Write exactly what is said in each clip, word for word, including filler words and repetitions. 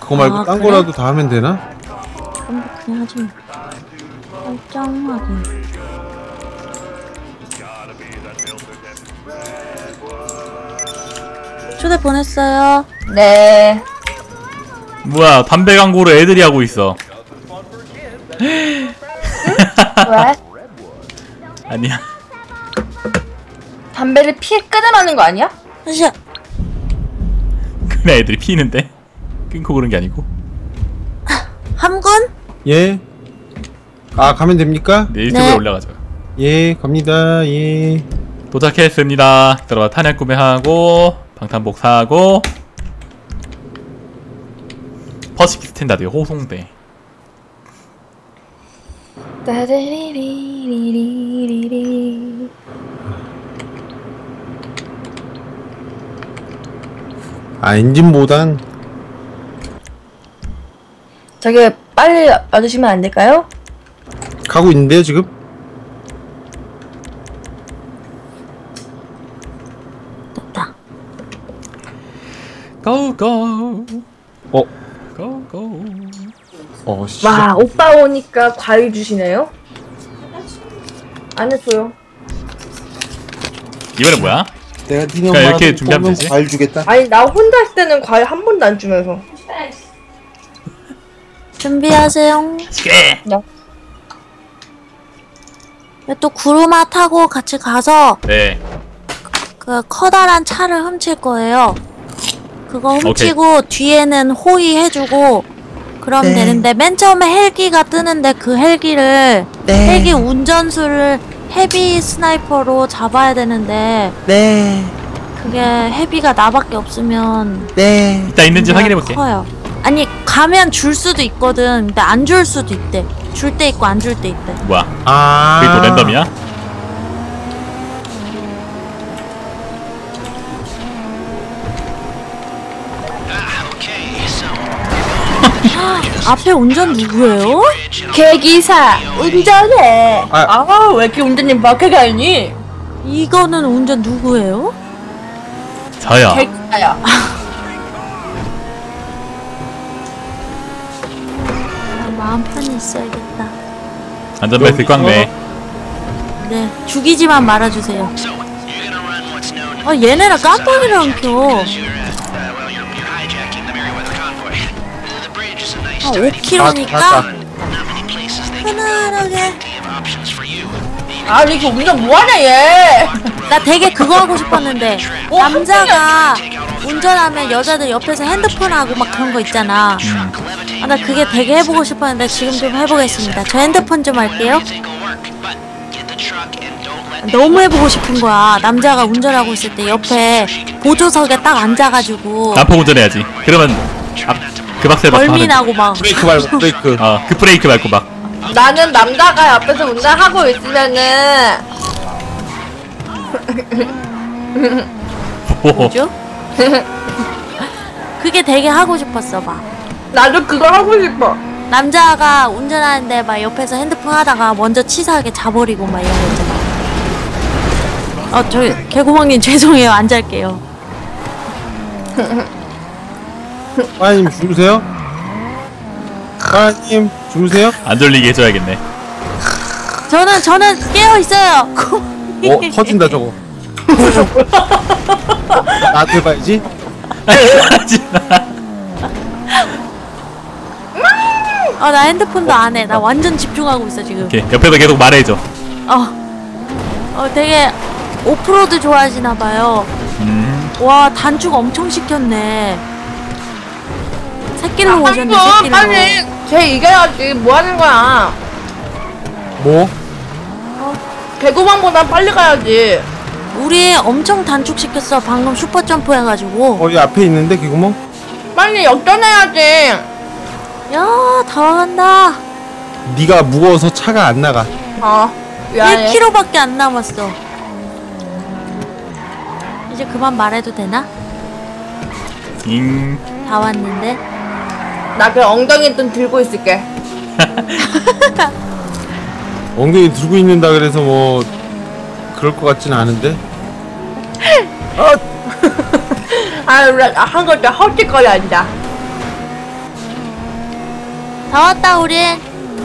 그거 말고 아, 딴 그래? 거라도 다 하면 되나? 그럼 그냥 하지. 설정 확인. 초대 보냈어요. 네. 뭐야 담배 광고를 애들이 하고 있어. 왜? 아니야. 담배를 피 끊으라는 거 아니야? 사실 그래 애들이 피는데 끊고 그런 게 아니고. 함군? 예. 아 가면 됩니까? 네 유튜브에 네. 올라가죠. 예 갑니다. 예. 도착했습니다. 들어가 탄약 구매하고 방탄복 사고 퍼시픽 스탠다드 호송대. 따리리리리리리. 아 엔진보단 저기 빨리 와주시면 안 될까요? 가고 있는데요 지금? 됐다. 고고 어? 고고. 어 씨. 와, 오빠 오니까 과일 주시네요? 안 했어요. 이번에 뭐야? 내가 니네 그러니까 이렇게 엄마한테 준비하면 뽑으면 되지? 과일 주겠다. 아니, 나 혼자 할 때는 과일 한 번도 안 주면서. 준비하세요. 시계. 또 구루마 타고 같이 가서 네. 그 커다란 차를 훔칠 거예요. 그거 훔치고 뒤에는 호위 해주고 그럼 네. 되는데 맨 처음에 헬기가 뜨는데 그 헬기를 네. 헬기 운전수를 헤비 스나이퍼로 잡아야 되는데 네. 그게 헤비가 나밖에 없으면 네. 이따 있는지 문제가 확인해볼게. 커요. 아니 가면 줄 수도 있거든. 근데 안 줄 수도 있대. 줄 때 있고 안 줄 때 있대. 뭐야? 아. 그게 또 랜덤이야? 앞에 운전 누구예요? 개기사, 운전해. 아. 아, 왜 이렇게 운전님 막혀가니? 이거는 운전 누구예요? 저요. 개기사야. 아, 마음 편히 있어야겠다. 안전벨트 꽉 매. 네, 죽이지만 말아주세요. 아, 얘네랑 깜빡이를 안 켜. 아, 오 킬로미터니까 편안하게. 아, 이렇게 운전 뭐하냐, 얘. 나 되게 그거 하고 싶었는데 남자가 운전하면 여자들 옆에서 핸드폰 하고 막 그런 거 있잖아. 아, 나 그게 되게 해보고 싶었는데 지금 좀 해보겠습니다. 저 핸드폰 좀 할게요. 너무 해보고 싶은 거야. 남자가 운전하고 있을 때 옆에 보조석에 딱 앉아가지고 난폭 운전해야지. 그러면 앞 급악셀 막 하는. 멀미나고 막 브레이크 밟고 브레이크. 어 급브레이크 밟고 막. 나는 남자가 옆에서 운전하고 있으면은 호호. 뭐죠? 그게 되게 하고 싶었어 막. 나도 그거 하고 싶어. 남자가 운전하는데 막 옆에서 핸드폰 하다가 먼저 치사하게 자버리고 막 이런 거 있잖아. 어, 저 개구멍님 죄송해요. 안 잘게요. 과장님 주무세요? 과장님 주무세요? 안 졸리게 해줘야겠네. 저는 저는 깨어 있어요. 어 터진다 저거. 나한테 해봐야지. 어, 나 핸드폰도 안 해. 나 완전 집중하고 있어 지금. 오케이 옆에서 계속 말해줘. 어, 어, 되게 오프로드 좋아하시나 봐요. 음. 와, 단축 엄청 시켰네. 새끼로 오셨네, 아, 새끼로. 빨리 걔 이겨야지. 뭐 하는 거야? 뭐? 개구멍보다 빨리 가야지. 우리 엄청 단축 시켰어. 방금 슈퍼 점프 해가지고. 어디 앞에 있는데 개구멍? 빨리 역전해야지. 야, 다 와간다. 네가 무거워서 차가 안 나가. 어, 미안해. 일 킬로미터밖에 안 남았어. 이제 그만 말해도 되나? 잉. 다 왔는데. 나 그 엉덩이 좀 들고 있을게. 엉덩이 들고 있는다 그래서 뭐 그럴 것 같진 않은데. 아, 한 것도 헛짓거리 한다. 다 왔다 우린.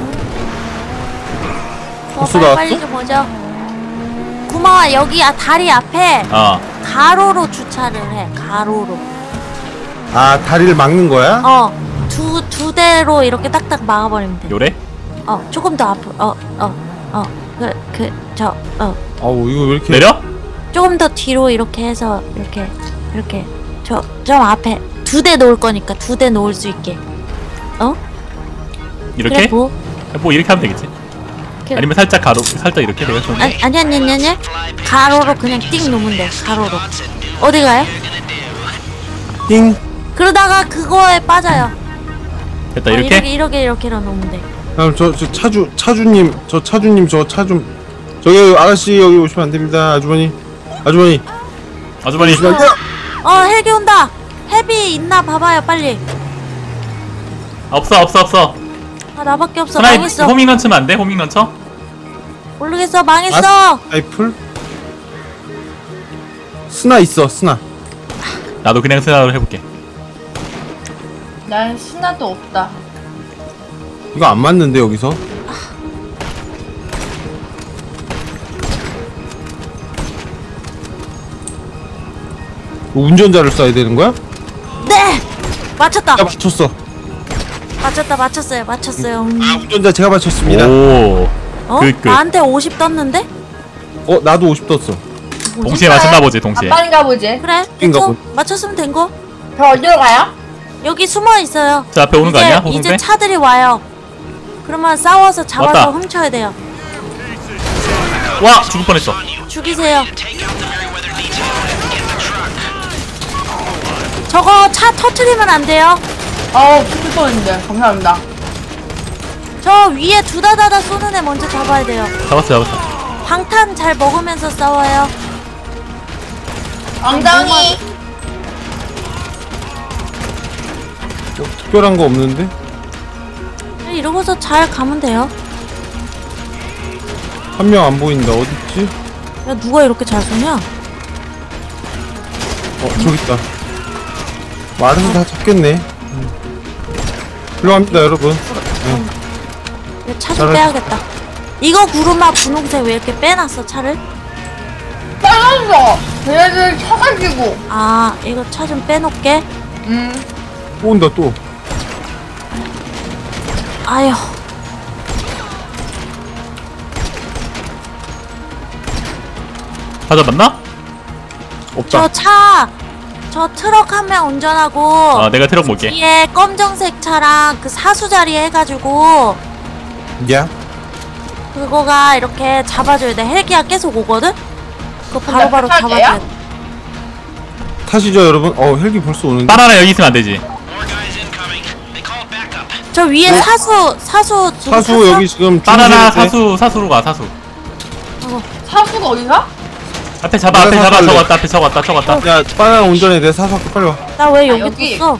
어, 벌써 빨리, 나왔어? 빨리 좀 오죠. 구멍아 여기 아, 다리 앞에 어. 가로로 주차를 해. 가로로. 아 다리를 막는 거야? 어. 두, 두 대로 이렇게 딱딱 막아버리면 돼. 요래? 어, 조금 더 앞으로. 어, 어, 어. 그, 그, 저, 어. 아우 이거 왜 이렇게 내려? 조금 더 뒤로 이렇게 해서, 이렇게, 이렇게. 저, 좀 앞에. 두 대 놓을 거니까 두 대 놓을 수 있게. 어? 이렇게? 그래, 뭐. 뭐 이렇게 하면 되겠지? 그- 아니면 살짝 가로 살짝 이렇게 내가 좀. 아니, 아니, 아니, 아니, 아니. 가로로 그냥 띵 놓으면 돼. 가로로. 어디 가요? 띵. 그러다가 그거에 빠져요. 됐다 어, 이렇게? 이렇게, 이렇게, 이렇게로 놓으면 돼. 그럼 저, 저 차주 차주님 저 차주님 저 차 좀 저기 아가씨 여기 오시면 안 됩니다. 아주머니 아주머니 아주머니. 오시면 안 돼요. 어, 헬기 온다. 헤비 있나 봐봐요, 빨리. 없어 없어 없어. 아, 나밖에 없어. 하나 망했어. 호밍 런처면 안 돼? 호밍 런처? 모르겠어, 망했어. 아, 라이플 스나 있어 스나. 나도 그냥 생각을 해볼게. 난 신나도 없다. 이거 안 맞는데 여기서. 운전자를 쏴야 되는 거야? 네! 맞췄다. 야 맞췄어. 맞췄다, 맞췄어요, 맞췄어요. 음. 아 운전자 제가 맞췄습니다. 오. 어? 굿, 굿. 나한테 오십 떴는데? 어 나도 오십 떴어. 동시에 맞췄나 보지 동시에. 아빠인가 보지. 그래, 인가 됐죠? 보- 맞췄으면 된 거. 저 어디로 가요? 여기 숨어 있어요. 저 앞에 오는 거 이제, 아니야? 이제 호송대? 차들이 와요. 그러면 싸워서 잡아서 왔다. 훔쳐야 돼요. 와 죽을 뻔했어. 죽이세요. 저거 차 터트리면 안 돼요. 어우, 죽을 뻔했는데. 감사합니다. 저 위에 두다다다 쏘는 애 먼저 잡아야 돼요. 잡았어 잡았어. 방탄 잘 먹으면서 싸워요. 엉덩이. 뭐, 특별한 거 없는데? 이러고서 잘 가면 돼요. 한 명 안 보인다. 어딨지? 야, 누가 이렇게 잘 쏘냐? 어 저기 있다. 말해서 다 잡겠네. 음. 훌륭합니다 여러분. 차 좀 잘했어. 빼야겠다. 이거 구르마 분홍색 왜 이렇게 빼놨어, 차를? 빨랐어. 걔네들 쳐가지고. 아, 이거 차 좀 빼놓게. 음. 또 온다 또. 아휴. 다 잡았나? 없다. 저 차, 저 트럭 한 명 운전하고, 아 내가 트럭 볼게. 뒤에 검정색 차랑 그 사수 자리 해가지고, 야. 그거가 이렇게 잡아줘야 돼. 헬기가 계속 오거든? 그거 근데 바로바로 부탁이에요? 잡아줘야 돼. 타시죠 여러분. 어 헬기 벌써 오는데. 바나나 여기 있으면 안 되지. 저 위에 네. 사수, 사수, 누구 사수 탔어? 여기 지금 바나나 중실인데. 사수 사수로 가 사수. 사수가 어디서? 앞에 잡아 앞에 내가 잡아 사수할래. 적었다 앞에 적었다 적었다. 야 바나나 운전해. 내 사수 할게 빨리 와. 나 왜 여기, 여기. 떴어?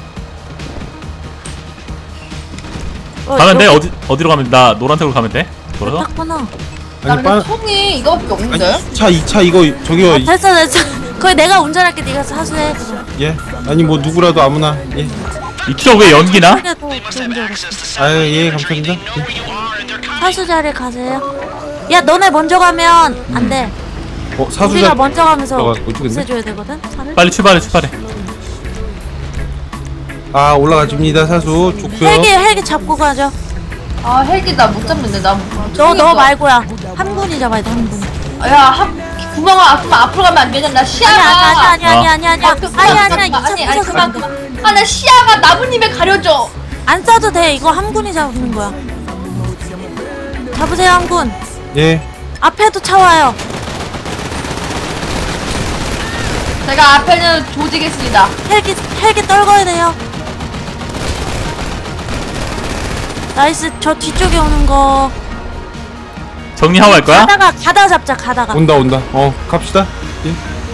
어, 가면 돼? 여기 어디 어디로 가면 돼? 나 노란색으로 가면 돼? 돌아서? 탔구나. 아니 나는 바 총이 이거밖에 없는데? 아니 이 차 이 차 이거 저기요. 아, 됐어, 됐어. 거의 내가 운전할게. 네가 사수해. 예. 아니 뭐 누구라도 아무나. 예. 이 트럭 왜 연기나? 그게 더 좋은 줄 알았어. 아유 예 감사합니다. 예. 사수 자리에 가세요. 야, 너네 먼저 가면 안 돼. 어 사수자. 우리가 먼저 가면서 들어가, 어디 갔네? 없애줘야 되거든. 차를. 빨리 출발해 출발해. 아 올라가줍니다 사수. 좋고요. 헬기 헬기 잡고 가죠. 아, 헬기 나 못 잡는데. 나. 너 너 말고야. 한 분이 잡아야 돼, 한 분. 야, 한, 구멍을 앞으로, 앞으로 가면 안 되잖아. 나 시야가. 아니 아니 아니 아니 아니 아니 아, 아니 그, 아니 아니 아니, 아니 아니, 아니, 이차 그만, 부서 그만. 아, 나 시야가 나무님에 가려져. 안 싸도 돼. 이거 한 분이 잡는 거야. 잡으세요, 한 분. 예. 앞에도 차 와요. 제가 앞에는 조지겠습니다. 헬기 헬기 떨궈야 돼요. 나이스. 저 뒤쪽에 오는 거 정리하고 갈 거야? 가다가 가다가 잡자. 가다가. 온다 온다. 어 갑시다. 예.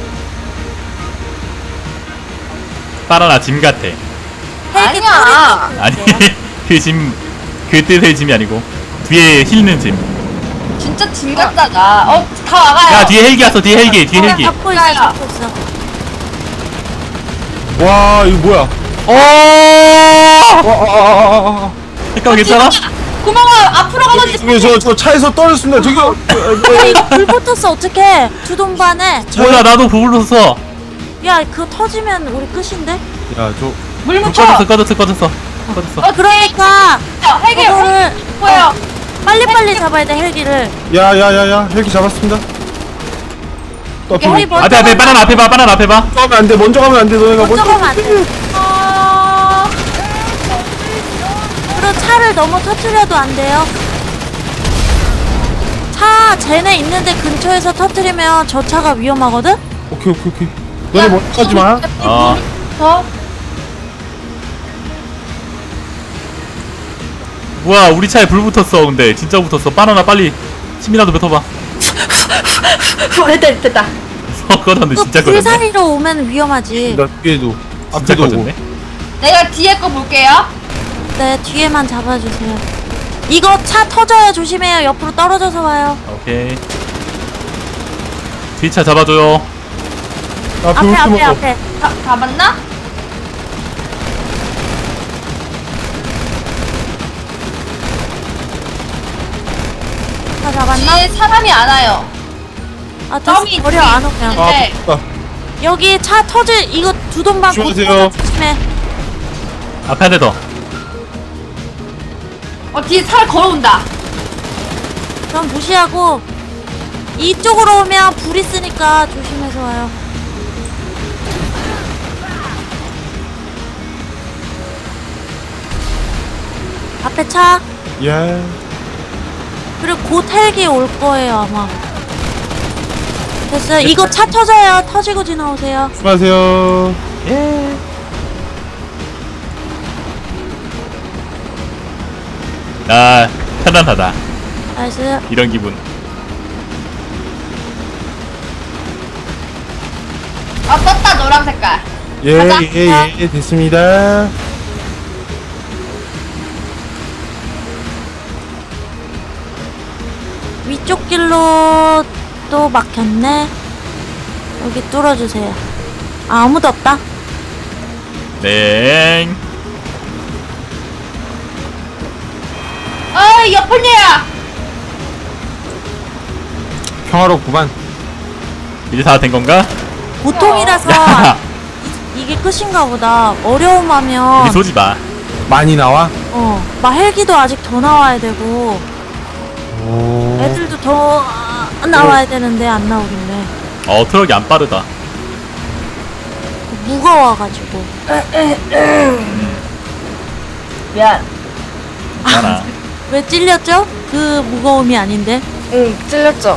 바나나 짐 같아. 헬기 아니야. 아니 그 짐 그 뜻의 짐이 아니고 뒤에 싣는 짐. 진짜 짐 같다가. 어, 다 와가요. 야 뒤에 헬기 왔어 뒤에 헬기 뒤에 어, 헬기. 잡고 있어. 가요. 잡고 있어. 와 이거 뭐야? 오! 와, 아, 아, 아, 아, 아. 잠깐만 괜찮아? 구멍아 앞으로 가면 저기 저, 저 차에서 떨어졌습니다. 저기요. 야 이거 불 붙었어 어떡해 주동반에. 뭐야 나도 부불렀어. 야 그거 터지면 우리 끝인데? 야, 저 물 묻혀. 꺼졌어 꺼졌어 꺼졌어 꺼졌어. 어 그러니까 헬기 그거를 뭐야? 빨리빨리 잡아야 돼 헬기를. 야, 야, 야, 야. 헬기 잡았습니다. 또 앞에 헬기 먼저 앞에 앞에 바나나 앞에 봐 바나나 앞에 봐. 가면 안 돼. 먼저 가면 안 돼. 너네가 먼저 먼저. 가면 안 돼. 어... 그리고 차를 너무 터트려도 안 돼요. 차 쟤네 있는데 근처에서 터트리면 저 차가 위험하거든? 오케이, 오케이, 오케이. 너네 먼저 가지 마. 어. 더? 뭐야 우리 차에 불 붙었어. 근데 진짜 붙었어. 바나나 빨리 침이라도 뱉어봐. 됐다 됐다. 어 꺼졌네 진짜 그불 꺼졌네. 사이로 오면 위험하지. 나 뒤에도. 진짜 앞에도 오고. 꺼졌네. 내가 뒤에 거 볼게요. 네 뒤에만 잡아주세요. 이거 차 터져요 조심해요. 옆으로 떨어져서 와요. 오케이. 뒤차 잡아줘요. 앞에 앞에 올게 앞에 먹어. 앞에. 다 잡았나? 다 잡았나? 뒤에 사람이 안 와요. 아 됐어 점이 버려 뒤에 안 오면. 아, 네. 붙었다. 여기 차 터질 이거 두동반 곧 조심하세요. 터져 조심해. 앞에 한 대 더. 어 뒤에 살 걸어온다. 그럼 무시하고 이쪽으로 오면 불 있으니까 조심해서 와요. 앞에 차 야. 그리고 곧 헬기 올 거예요 아마. 됐어요. 이거 차 터져요. 터지고 지나오세요. 수고하세요. 예. 아 편안하다. 나이스. 이런 기분. 아 떴다 노란 색깔. 예, 가자. 예, 예, 됐습니다. 위쪽 길로 또 막혔네. 여기 뚫어주세요. 아, 아무도 없다. 네. 어이 옆을래야. 평화롭구만. 이제 다 된 건가? 보통이라서 야. 이, 이게 끝인가 보다. 어려움하면 우리 쏘지 마. 많이 나와? 어, 막 헬기도 아직 더 나와야 되고 오. 애들도 더 아, 나와야 되는데 안 나오겠네. 어 트럭이 안 빠르다. 무거워가지고. 미안. 괜찮아. 왜 찔렸죠? 그 무거움이 아닌데. 응 찔렸죠.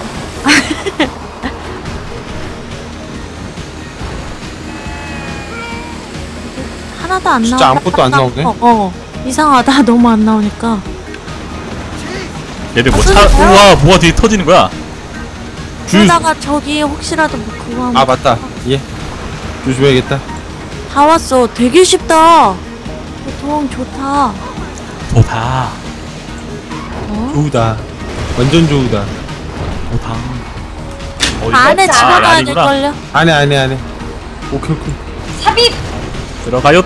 하나도 안 나와. 진짜 아무것도 안 나오네? 어, 어. 이상하다. 너무 안 나오니까. 얘들 뭐 아, 차, 쏘세요? 우와 뭐가 뒤에 터지는 거야? 줄 그러다가 저기 혹시라도 뭐 그거 하면 아, 맞다. 예. 조심해야겠다. 다 왔어. 되게 쉽다. 보통 좋다. 좋다. 어? 좋다. 완전 좋다. 좋다. 어, 아, 안에 이거- 아, 집어넣어야 아니구나. 될걸요? 안해, 안해, 안해. 오케이, 오케이. 삽입. 들어가요.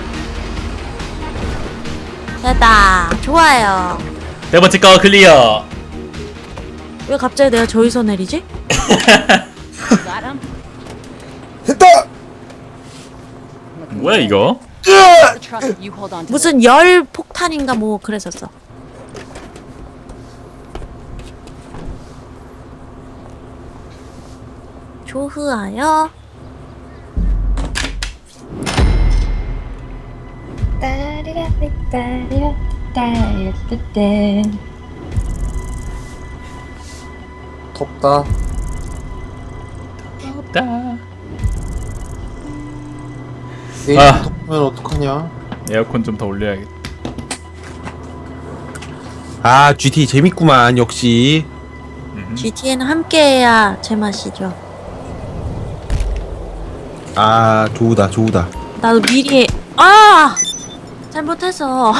됐다. 좋아요. 네 번째 거 클리어. 왜 갑자기 내가 저기서 내리지? 됐다! 뭐야 이거? 무슨 열 폭탄인가 뭐 그랬었어. 좋으하여. 덥다. 다 내일 아. 덥으면 어떡하냐? 에어컨 좀 더 올려야겠다. 아, 지티 재밌구만, 역시. 음. 지티에는 함께해야 제맛이죠. 아, 좋다, 좋다. 나도 미리 아 잘못해서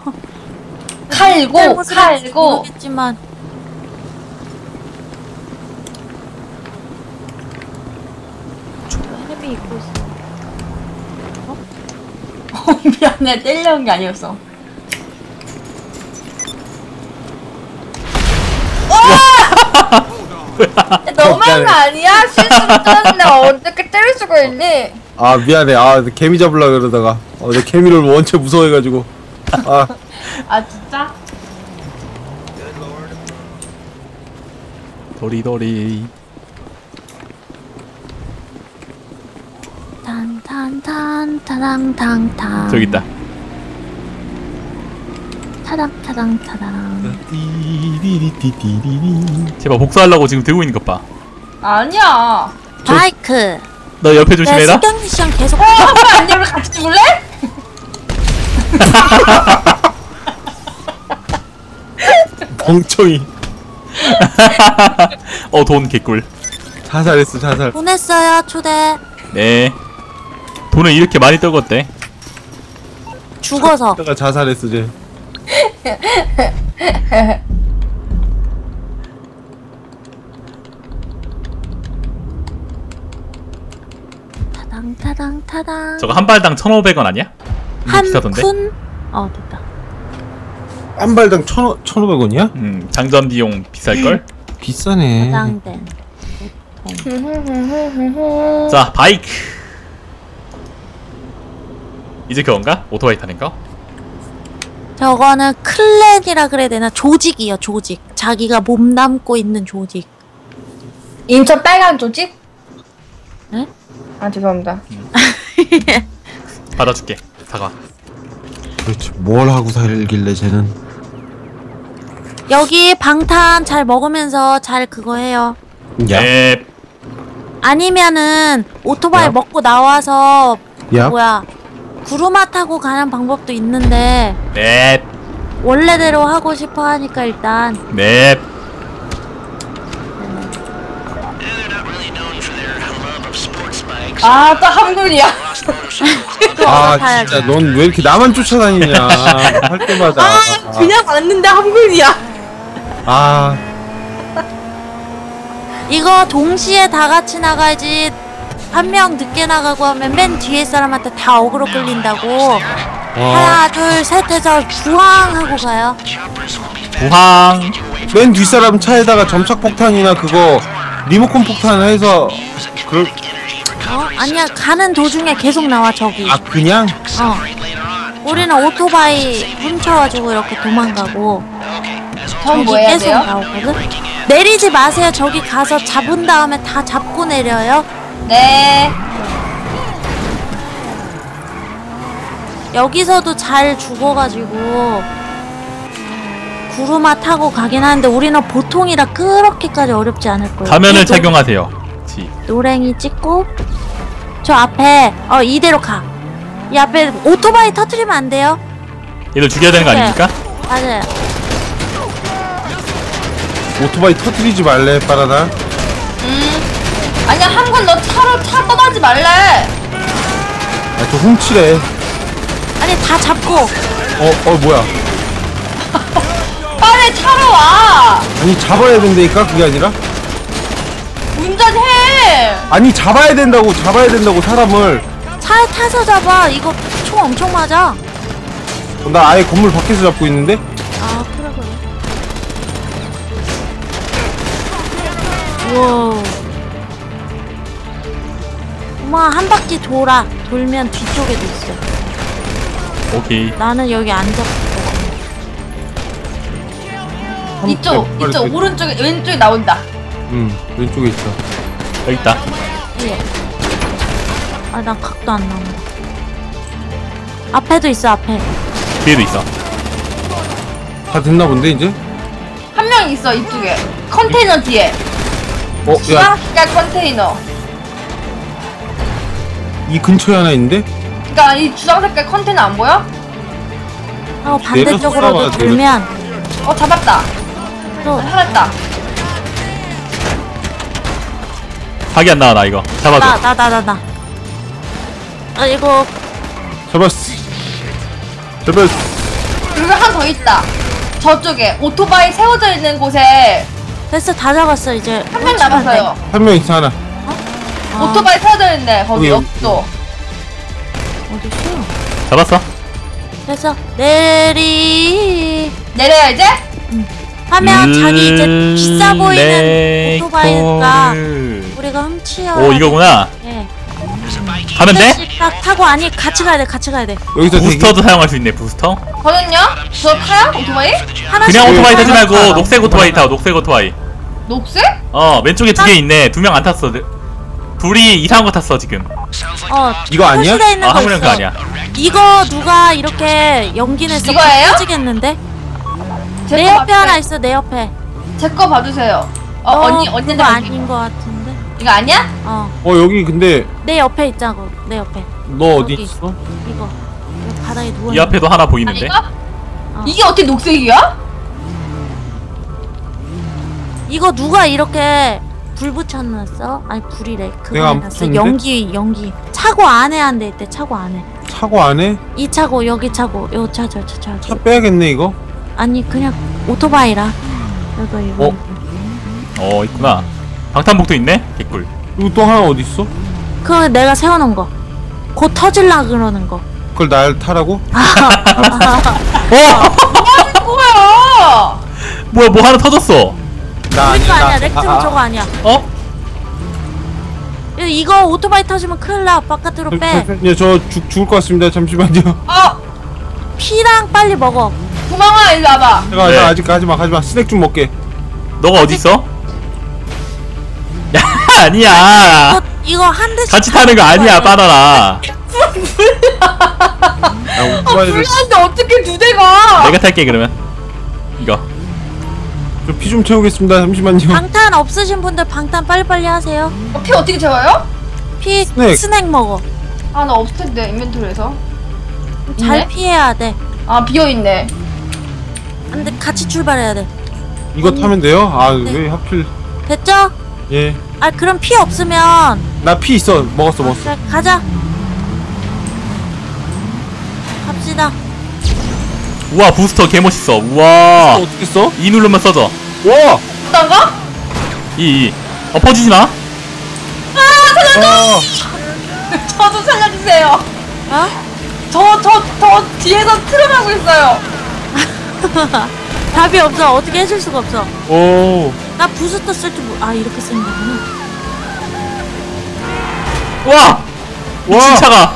칼고 잘못을 할지 칼고. 모르겠지만 헤비 입고 있어. 미안해 때리려는 게 아니었어. 너무한 거 아니야? 실수로 때렸는데 어떻게 때릴 수가 있니? 아 미안해. 아 개미 잡으려 그러다가 어, 내 개미를 원체 무서워해가지고. 아 아 진짜? 도리도리. 탄탄탄 타당탕탕. 저기 있다. 타당 타당 타당. 띠리리띠리리. 제발 복수하려고 지금 들고 있는 것 봐. 아니야. 바이크. 너 옆에 내 조심해라. 습격 미션 계속. 어, 한번 안 돼. 우리 같이 죽을래? 멍청이. 어, 돈 개꿀. 자살했어 자살. 보냈어요 초대. 네. 돈을 이렇게 많이 떨궜대. 죽어서. 내가 자살했어 쟤. 타당 타당 타당. 저거 한 발당 천오백 원 아니야? 이거 한 비싸던데? 푼. 어 됐다. 한 발당 천 천오백 원이야? 음, 장전 비용 비쌀걸? 비싸네. 타당된. 자, 바이크. 이제 그건가? 오토바이 타는 거? 저거는 클랜이라 그래야 되나? 조직이요 조직. 자기가 몸담고 있는 조직. 인천 빨간 조직? 네? 아 죄송합니다. 받아줄게. 사과. 그렇지. 뭘 하고 살길래 쟤는. 여기 방탄 잘 먹으면서 잘 그거 해요. 야. 네. 아니면은 오토바이 야. 먹고 나와서 야. 뭐야 구루마 타고 가는 방법도 있는데 네. 원래대로 하고 싶어 하니까 일단 네. 아 또 한글이야. 아 타야지. 진짜 넌 왜 이렇게 나만 쫓아다니냐 할 때마다. 아 그냥 왔는데 한글이야. 아 이거 동시에 다 같이 나가야지. 한 명 늦게 나가고 하면 맨 뒤에 사람한테 다 어그로 끌린다고. 와. 하나 둘 셋 해서 부항 하고 가요. 부항. 맨 뒷사람 차에다가 점착 폭탄이나 그거 리모컨 폭탄 해서 그럴. 어? 아니야 가는 도중에 계속 나와 저기. 아 그냥. 어. 우리는 오토바이 훔쳐가지고 이렇게 도망가고 전 저기 뭐 해야 계속 돼요? 나오거든? 내리지 마세요. 저기 가서 잡은 다음에 다 잡고 내려요. 네. 여기서도 잘 죽어가지고 구루마 타고 가긴 하는데 우리는 보통이라 그렇게까지 어렵지 않을 거예요. 가면을 이 노- 착용하세요. 지. 노랭이 찍고 저 앞에 어 이대로 가. 이 앞에 오토바이 터트리면 안 돼요. 얘들 죽여야 되는 거 네. 아닙니까? 맞아요. 오토바이 터트리지 말래 빠라다. 음. 아니야 한글 너 차로 차 떠나지 말래. 아저 훔치래. 아니 다 잡고 어어 뭐야. 빨리 차로 와. 아니 잡아야 된다니까 그게 아니라. 운전해. 아니 잡아야 된다고 잡아야 된다고 사람을. 차에 타서 잡아. 이거 총 엄청 맞아. 어, 나 아예 건물 밖에서 잡고 있는데. 아 그래 그래. 우와. 엄마 한 바퀴 돌아. 돌면 뒤쪽에도 있어. 오케이. 나는 여기 안 잡고. 이쪽 네, 이쪽 빨리 오른쪽에 왼쪽에 나온다. 응 왼쪽에 있어. 여기 있다. 예. 아, 난 각도 안 나온다. 앞에도 있어, 앞에. 뒤에도 있어. 다 됐나 본데 이제. 한 명 있어 이쪽에 컨테이너 뒤에. 어 야 주황색깔 컨테이너. 이 근처에 하나 있는데. 그니까 이 주황색깔 컨테이너 안 보여? 하고 내려서 반대쪽으로도 쏴봐, 돌면 어 잡았다. 또 살았다. 각이 안 나와 나 이거. 잡아줘. 나, 나, 나, 나, 나. 아, 이거 잡았어. 잡았어. 그리고 한 더 있다. 저쪽에 오토바이 세워져 있는 곳에 됐어, 다 잡았어, 이제. 한 명 남았어요. 한 명 있어 하나. 아, 오토바이 세워져 있네. 거기 여기, 옆도. 어딨어? 잡았어. 됐어. 내리. 내려야 이제? 하면 자기 이제 비싸 보이는 오토바이가 렉터를. 우리가 훔치어. 오 이거구나. 예. 가면 돼? 딱 타고 아니 같이 가야 돼. 같이 가야 돼. 여기서 대기. 부스터도 사용할 수 있네. 부스터. 저는요? 저 타요? 오토바이? 하나씩 그냥 오토바이 타지 타고 말고 가. 녹색 오토바이 타. 녹색 오토바이. 녹색? 어 왼쪽에 두 개 있네. 두 명 안 탔어. 둘이 이상한 거 탔어 지금. 어. 이거 아니야? 표시돼 있는 아 거 한국령 있어. 거 아니야. 이거 누가 이렇게 연기 냈어? 이거예요? 터지겠는데? 제 내 거 옆에 하나 있어. 내 옆에. 제거 봐주세요. 어, 어, 언니, 언니 그거 아닌 거 같은데. 이거 아니야? 어. 어 여기 근데 내 옆에 있자고. 내 옆에. 너 어디 여기. 있어? 이거. 이거 바닥에 누워. 이 앞에도 하나 아, 보이는데. 이거? 어. 이게 어떻게 녹색이야? 이거 누가 이렇게 불 붙여놨어? 아니 불이래. 그거 내가 안 해놨어. 붙였는데? 연기 연기. 차고 안에 한대 있대. 차고 안에. 차고 안에? 이 차고 여기 차고 요 차 저 차 차. 차 빼야겠네 이거. 아니 그냥 오토바이라. 이거 이거. 어? 어 있구나. 방탄복도 있네. 개꿀. 이거 또 하나 어디 있어? 그거 내가 세워놓은 거. 곧 터질라 그러는 거. 그걸 날 타라고? 어 뭐야? 뭐야 뭐 하나 터졌어. 나 이거 아니야. 나- 렉트로 아, 아. 저거 아니야. 어? 이거 오토바이 터지면 큰일 나. 바깥으로 빼. 예, 저 죽, 죽을 것 같습니다. 잠시만요. 어, 피랑 빨리 먹어. 구멍아, 일로 와봐. 제가 네. 나 아직 가지마 가지마. 스낵 좀 먹게. 너가 어디 있어? 야 이거, 아니야. 이거 한 대씩. 같이 타는 거 아니야 바나나. 야, 아, 오토바이를 불났는데 어떻게 두 대가? 내가 탈게 그러면. 이거. 피 좀 채우겠습니다. 잠시만요. 방탄 없으신 분들 방탄 빨리빨리 하세요. 어, 피 어떻게 채워요? 피 스낵. 스낵 먹어. 아, 나 없을 텐데, 인벤토리에서. 잘 있네? 피해야 돼. 아, 비어있네. 근데 같이 출발해야 돼. 이거 타면 돼요? 아 왜 네. 하필? 됐죠? 예. 아 그럼 피 없으면 나 피 있어. 먹었어 먹었어. 그래, 가자. 갑시다. 우와 부스터 개 멋있어. 우와. 어떻게 써? 이 누르면 써져. 와. 어떤가? 이. 이. 엎어지지 마. 아, 저도 살려주세요. 어? 저, 저, 저 뒤에서 트름하고 있어요. 답이 없어. 어떻게 해줄 수가 없어. 오. 나 부스터 쓸 줄 몰. 아 이렇게 쓰는 거구나. 와. 미친 와. 차가.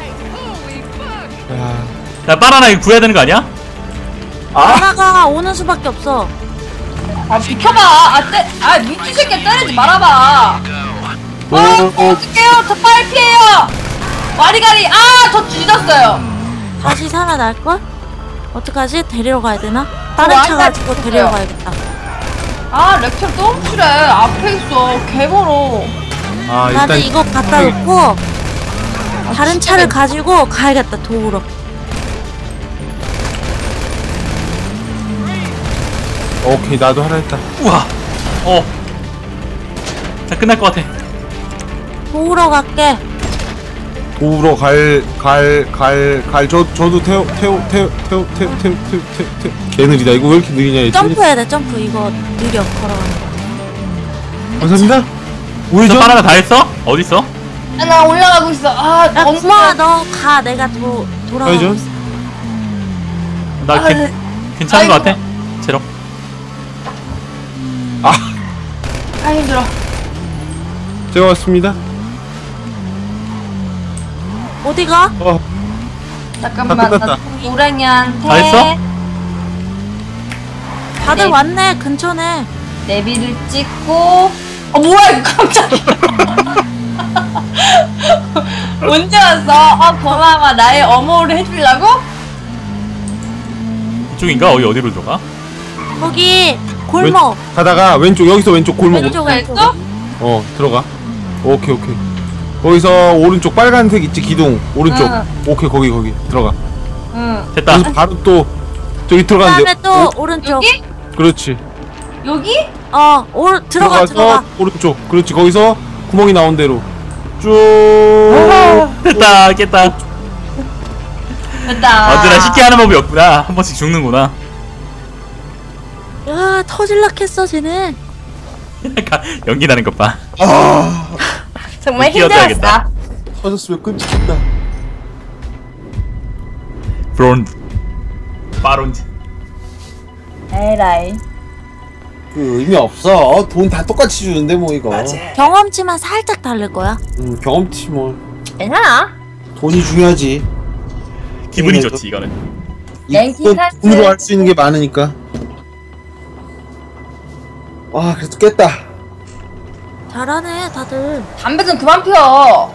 야. 야 바나나 이거 구해야 되는 거 아니야? 아. 하나가 오는 수밖에 없어. 아, 비켜봐. 아, 때, 아, 미친 새끼 때리지 말아봐. 오. 어, 오. 어떡해요. 저 빨리 피해요. 와리가리. 아, 저 뒤졌어요. 다시 살아날 걸? 어떡하지? 데리러 가야 되나? 다른 어, 차 완전 가지고 데리러 죽어요. 가야겠다. 아, 렉처 또 훔치래. 앞에 있어. 개멀어. 아 나는 일단 이거 갖다 놓고 다른 차를 가지고 가야겠다. 도우러. 오케이 나도 하나 했다. 우와. 어. 자 끝날 것 같아. 도우러 갈게. 도우러 갈갈갈갈저 저도 태워 태워 태워 태워 태워 태워 태워 태워 태워 개 느리다. 이거 왜 이렇게 느리냐 얘. 점프해야 돼. 점프. 이거 느려 걸어가는 거. 감사합니다. 저 우회전. 바나나 다 했어? 어디 있어? 아, 나 올라가고 있어. 아, 야 언니. 구멍아 너 가. 내가 도 돌아가고 우회전. 있어. 나 아, 괜, 괜찮은 것 아이고. 같아. 제로. 아 아, 힘들어. 제가 왔습니다. 어디가? 어 잠깐만. 다 끝났다. 나 우랭이한테 다 했어? 다들 네. 왔네. 근처네. 내비를 찍고. 어, 뭐야, 이거 깜짝이야. 언제 왔어? 어, 고마워. 나의 어머를 해주려고? 이쪽인가? 어디 어디로 들어가? 거기 골목. 왼, 가다가 왼쪽 여기서 왼쪽 골목. 왼쪽 왼쪽. 왼쪽? 어 들어가. 오케이 오케이. 거기서 오른쪽 빨간색 있지 기둥 오른쪽. 응. 오케이 거기 거기 들어가. 응. 됐다. 그래서 바로 또 저기 들어가는데. 그다음에 또 오, 오른쪽. 여기? 그렇지. 여기? 어, 오, 들어가 들어가서 들어가. 오른쪽. 그렇지 거기서 구멍이 나온 대로 쭉. 됐다. 깼다. 됐다. 어쩌나 쉽게 하는 법이 없구나. 한 번씩 죽는구나. 야, 터질락 했어, 쟤네. 연기 나는 것 봐. 아 정말 뛰어줘야겠다. 힘들었어. 터졌으면 끔찍했다. 브론즈. 바론즈. 에라이. 그 의미 없어. 돈 다 똑같이 주는데 뭐 이거. 경험치만 살짝 다를 거야. 음, 경험치 뭐 괜찮아. 돈이 중요하지. 기분이 네, 좋지 이거는. 랭킹 이거 카드. 돈으로 할 수 있는 게 많으니까. 와, 그래도 깼다. 잘하네 다들. 담배 좀 그만 피워.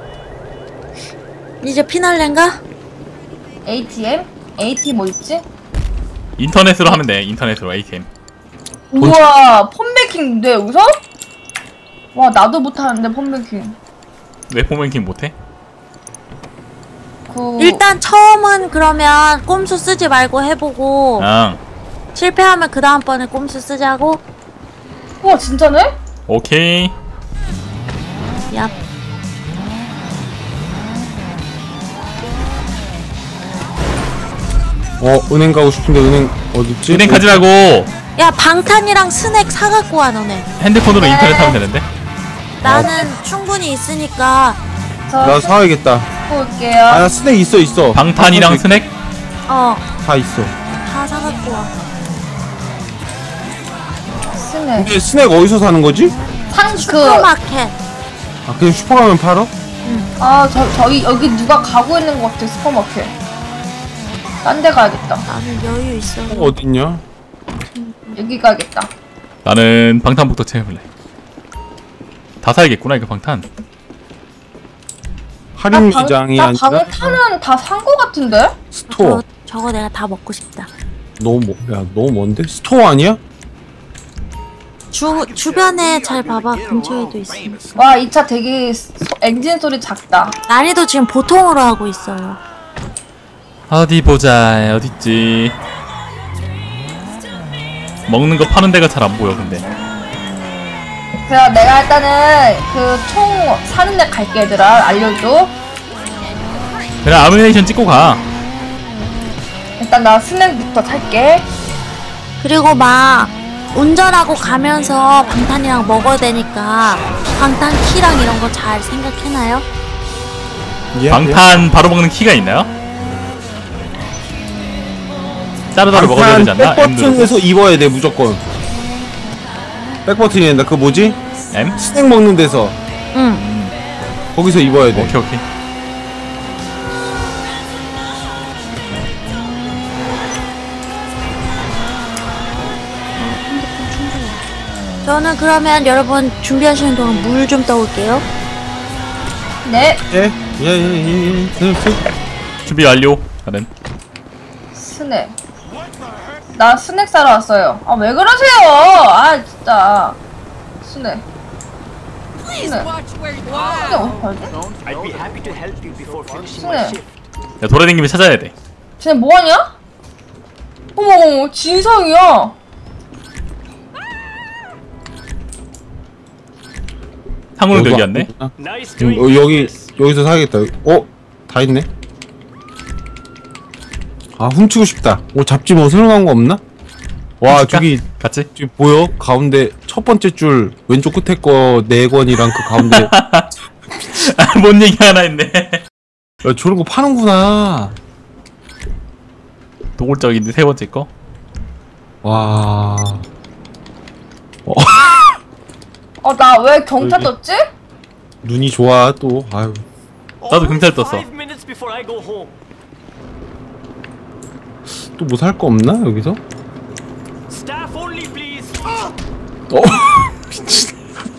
이제 피날레인가? 에이티엠? 에이티엠 뭐 있지? 인터넷으로 하면 돼. 인터넷으로 에이티엠. 우와, 폰뱅킹인데 여기서? 와, 나도 못하는데 폰뱅킹. 왜 포맨킹 못해? 그 일단 처음은 그러면 꼼수 쓰지 말고 해보고 아, 실패하면 그 다음번에 꼼수 쓰자고. 우와, 진짜네? 오케이. 야. 어, 은행 가고 싶은데 은행 어딨지? 은행 가지 말고 야 방탄이랑 스낵 사갖고 와 너네. 핸드폰으로 인터넷 하면 되는데. 나는 충분히 있으니까. 저 나 사와야겠다. 갖고 올게요. 아, 나 스낵 있어, 있어. 방탄이랑 스낵? 어. 다 있어. 다 사갖고 와. 스낵. 근데 스낵 어디서 사는 거지? 상, 그, 슈퍼마켓. 아, 그냥 슈퍼 가면 팔어? 아, 저, 저기, 여기 누가 가고 있는 것 같아, 슈퍼마켓. 딴 데 가야겠다. 나는 여유 있어. 슈퍼가 어딨냐? 여기 가야겠다. 나는 방탄부터 채워볼래. 다 사야겠구나 이거 방탄. 할인 방- 매장이 나 아니라 방탄은 다 산 거 같은데? 스토어. 저거, 저거 내가 다 먹고 싶다. 너무 뭐, 야, 너무 먼데? 스토어 아니야? 주 주변에 잘 봐봐. 근처에도 있어. 와, 이 차 되게 소- 엔진 소리 작다. 난이도 지금 보통으로 하고 있어요. 어디 보자. 어딨지? 먹는 거 파는 데가 잘 안 보여 근데. 그래서 내가 일단은 그 총 사는 데 갈게, 얘들아. 알려줘. 그냥 아미네이션 찍고 가. 일단 나 스낵부터 살게. 그리고 막 운전하고 가면서 방탄이랑 먹어야 되니까 방탄 키랑 이런 거 잘 생각해놔요. 예, 방탄 바로 먹는 키가 있나요? 따로따로 먹어야 되지 않나? M 누르고. 백버튼에서 입어야 돼, 무조건. 백버튼이 된다. 그 뭐지? M? 스낵 먹는 데서. 응. 거기서 입어야 돼. 오케이 오케이. 저는 그러면 여러분 준비하시는 동안 물 좀 떠올게요. 네. 예? 예, 예, 예, 예. 스- 스- 준비 완료. 나는 스낵. 나 스낵 사러 왔어요. 아, 왜 그러세요? 아, 진짜. 스낵. 스낵. 스낵 어디 팔지? I'd be happy to help you before finishing my 스낵. shift. 야 돌아다니면 찾아야 돼. 쟤네 뭐하냐? 어머, 어머, 진상이야. 상호는 여기 여기서 왔네. 안 Nice 보이구나. doing 어, 여기, business. 여기서 사야겠다. 어? 다 있네? 아, 훔치고 싶다. 뭐 잡지 뭐 새로운 거 없나? 와, 훔칠까? 저기, 같이? 저기 보여? 가운데 첫 번째 줄 왼쪽 끝에 거 네 권이랑 그 가운데. 아, 뭔 얘기 하나 했네. 야, 저런 거 파는구나. 노골적인데 세 번째 거. 와. 어, 어, 나 왜 경찰 여기. 떴지? 눈이 좋아, 또. 아유. 나도 경찰 떴어. Five minutes before I go home. 또 뭐 살 거 없나, 여기서? Staff only, please. 어, 미친.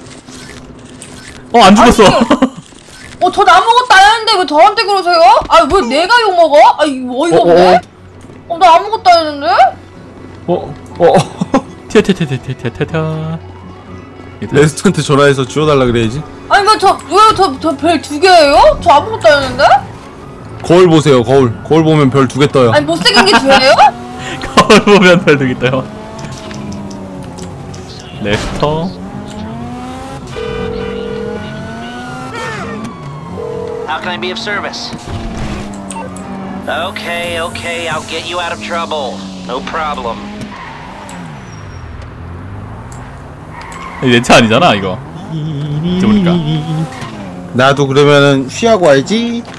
어 안 죽었어. 어, 전 아무것도 안 했는데 왜 저한테 그러세요? 아, 왜 내가 욕먹어? 아, 이거 어이가 어, 어, 없네? 어, 나 아무것도 안 했는데? 어, 어. 튀어튀어튀어튀어튀어. 레스토랑한테 전화해서 주워달라 그래야지. 아니, 왜 저, 왜 저, 저 별 두 개예요? 저 아무것도 안 했는데? 거울 보세요, 거울. 거울 보면 별 두 개 떠요. 아니, 못생긴 게 죄예요? 거울 보면 별 되겠다요. 레스터. How can I be of service? Okay, okay, I'll get you out of trouble. No problem. 내 차 아니잖아 이거. 보니까. 나도 그러면은 쉬하고 와야지.